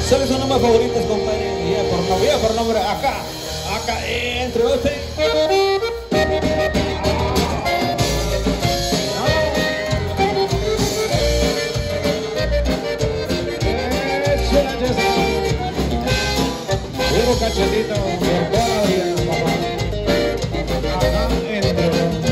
¿Cuáles son los más favoritos, compadre? Ya por nombre, acá, entre usted. Luego cachetito por toda la vida, papá. Acá entre.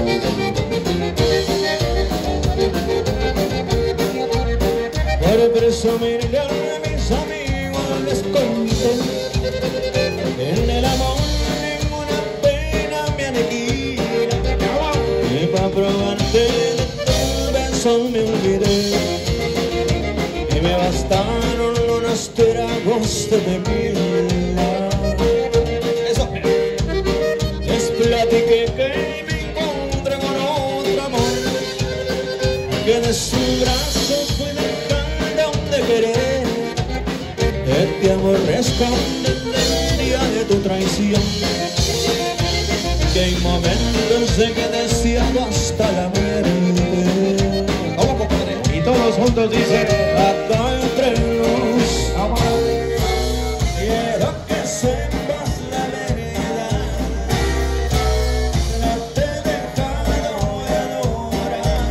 Por presumirle a mis amigos les cuento que en el amor ninguna pena me aniquila. Y para probarte de tu beso me olvidé y me bastaron unos tragos de tequila. Eso les platiqué que me encontré con otro amor, que de su brazo fui dejando de querer, que te aborrezco desde el día de tu traición, que hay momentos en que deseado hasta la muerte. ¿Cómo, compadre? Y todos juntos dicen, Acá entre nos, quiero que sepas la verdad, no te he dejado de adorar.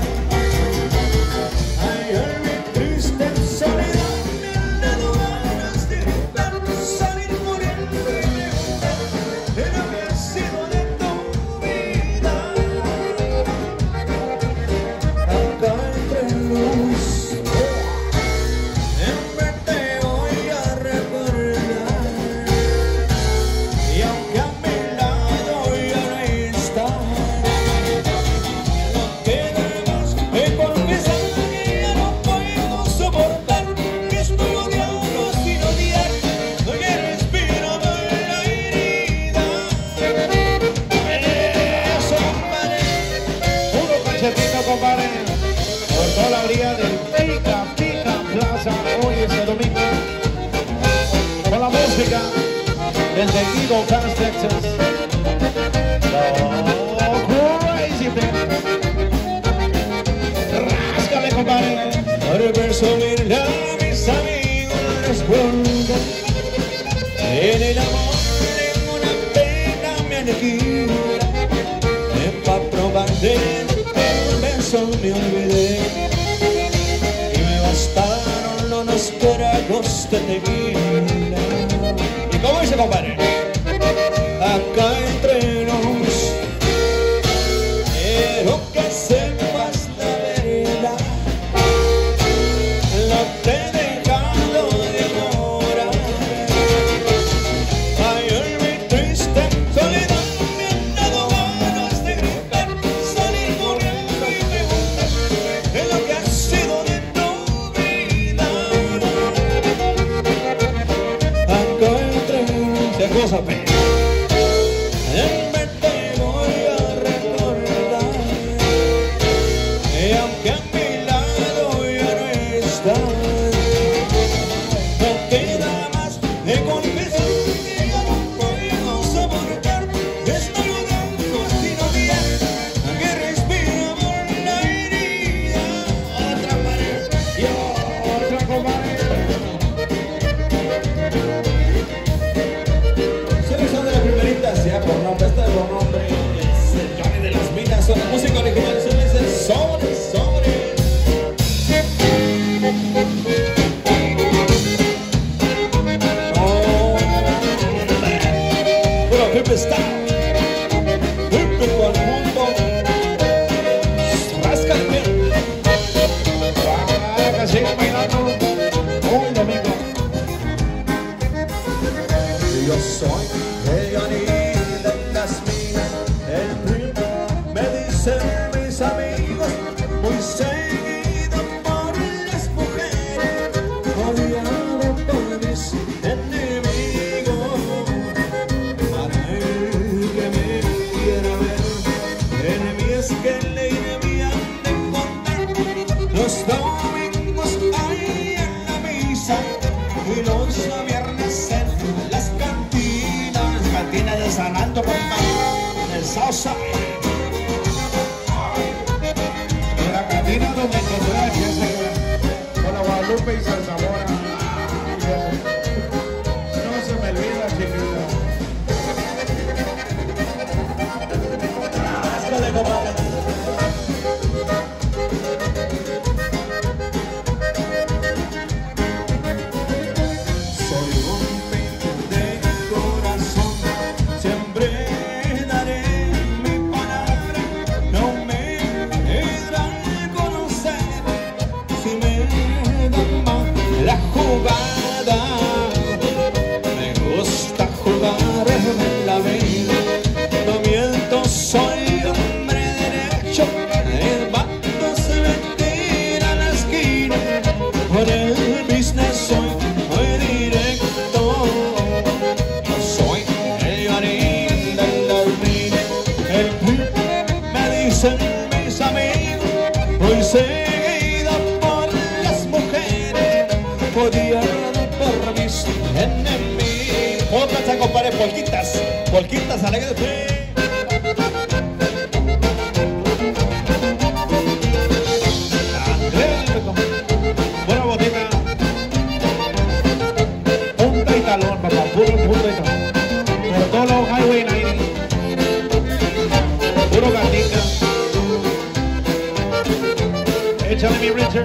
Ay, en mi triste soledad me han dado ganas de gritar, salir muriendo y preguntar de lo que ha sido de tu vida. Acá entre nos, te voy a recordar, y aunque a mi lado ya no estás, no queda más que confesar que ya no puedo soportar, que estoy odiando sin odiar, no que respiro por la herida. Eso, compadre. puro cachetito, compadre. Por toda la orilla del Pica Plaza, hoy este domingo. Con la música desde Eagle Pass, Texas. Oh, crazy thing. Ráscale, compadre. Por presumirle a mis amigos les cuento, en el amor ninguna pena me aniquila, y pa' probarte el beso me olvidé y me bastaron unos tragos de tequila. ¿Y cómo dice, compadre? Acá entre nos, quiero que sepas la verdad, no te he dejado de adorar. Ay, en mi triste soledad me han dado ganas de gritar, salir corriendo y preguntar de lo que ha sido de tu vida. Acá entre nos, ¿qué cosa, pe? Te voy a recordar, y aunque a mi lado ya no estás, no queda más que confesar que ya no puedo soportar, que estoy odiando sin odiar, que respiro por la herida. Otra pared y otra, compadre. Selección de las primeritas, ya por nombre, esta es por nombre, es el Johnny de las Minas, son la música original, se dice sobre. Oh, puro Pipe está, Pipe con el mundo, ráscale bien. Para que siga bailando hoy domingo. Yo soy el Johnny de las Minas, el Pipe, me dicen mis amigos, muy seguido por las mujeres, odiado por mis enemigos. Para el que me quiera ver, en mí es que ley de mí han de encontrar los domingos ahí en la misa y los viernes en las cantinas de San Alto, compadre, el Southside. En la cantina donde encontré a Jessica, con la Guadalupe y Zarzamora. podía dar por mis enemigos. Otra, compadre, polquitas. Polquitas alegres. Buena botita. Punta y talón, papá. Puro punta y talón. Por todos los Highway 90. Puro gatica. Échale mi Richard.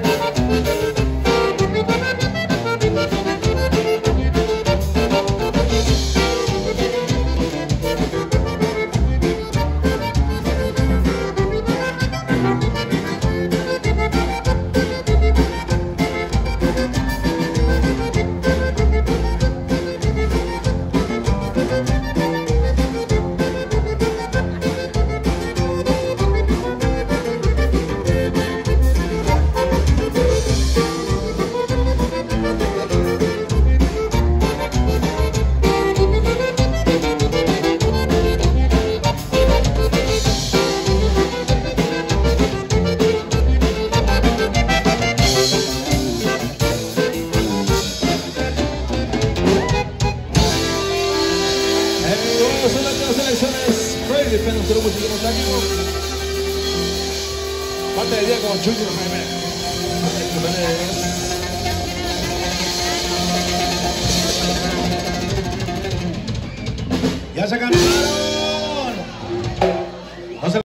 Son las elecciones. Freddy, depende de los últimos años. Parte del día con Chucho Jiménez.